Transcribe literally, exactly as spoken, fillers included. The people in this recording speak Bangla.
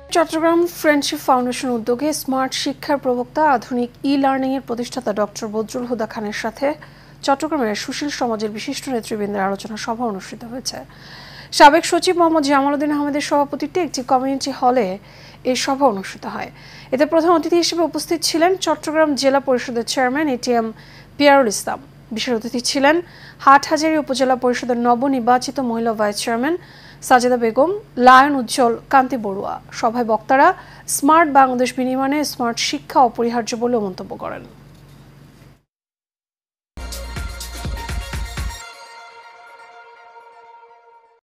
চট্টগ্রাম ফ্রেন্ডশিপ ফাউন্ডেশন উদ্যোগে স্মার্ট শিক্ষার প্রবক্তা আধুনিক ই লার্নিং এর প্রতিষ্ঠাতা ডক্টর বদরুল হুদা খানের সাথে চট্টগ্রামের সুশীল সমাজের বিশিষ্ট নেতৃবৃন্দের আলোচনা সভা অনুষ্ঠিত হয়েছে। সাবেক সচিব মোহাম্মদ জামাল উদ্দিন আহমেদের সভাপতিত্বে একটি কমিউনিটি হলে এই সভা অনুষ্ঠিত হয়। এতে প্রধান অতিথি হিসেবে উপস্থিত ছিলেন চট্টগ্রাম জেলা পরিষদের চেয়ারম্যান এটিএম পিয়ারুল ইসলাম। বিশেষ অতিথি ছিলেন হাটহাজারী উপজেলা পরিষদের নবনির্বাচিত মহিলা vice chairman Sajeda Begum, Lion Ujjwal, Kanti Barua. সভায় বক্তারা স্মার্ট বাংলাদেশ বিনির্মাণে স্মার্ট শিক্ষা অপরিহার্য বলে মন্তব্য করেন।